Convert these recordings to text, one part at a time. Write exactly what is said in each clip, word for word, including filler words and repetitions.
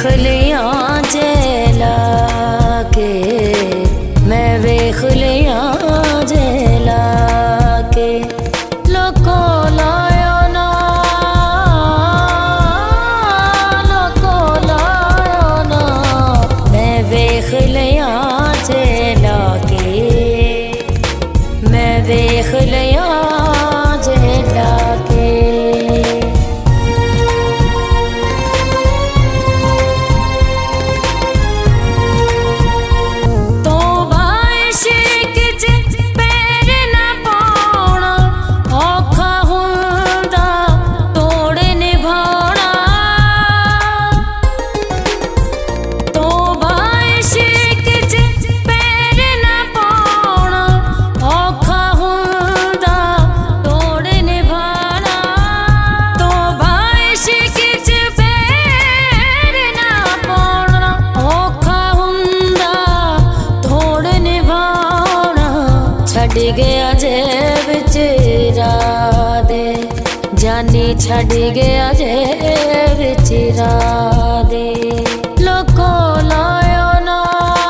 लिया जेला के, मैं वेख लिया जेला के, लोको लाया ना, लोको लाया ना, मैं वेख लिया जेला के, मैं वेख लिया जेला के। छड़ गया जे विचरा दे, जानी छड़ गया जे विचरा दे, लोको लाया ना,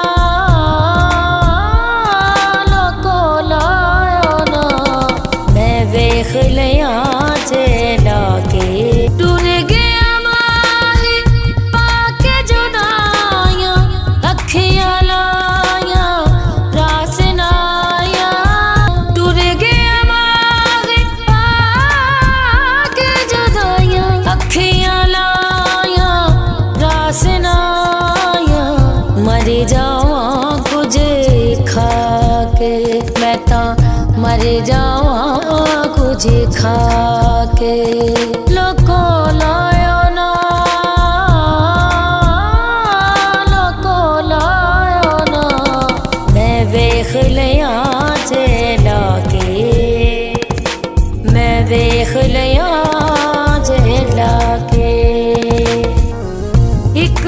लोको लाया ना, मैं वेख लिया जेला के, टूर गया माही पाके जुदाइयां, अखियां लाया रास ना, मर जावा कुछ खा के, मैं ता मर जावा कुछ खा के, लोको लाया ना, लोको लाया ना, मैं वेख लिया जेला के, मैं वेख लिया जेला के। एक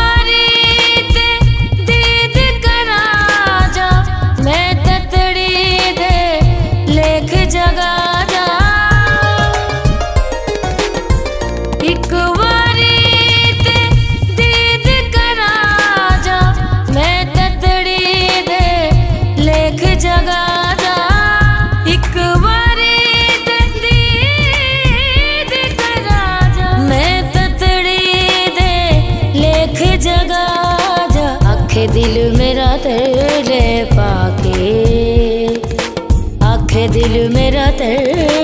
एक बारी ते दीद करा जा, मैं ततड़ी दे लेख जगा जा, एक बारी ते दीद करा जा, मैं ततड़ी दे लेख जगा जा, आखे दिल मेरा तेरे पाके, आखे दिल मेरा तेरे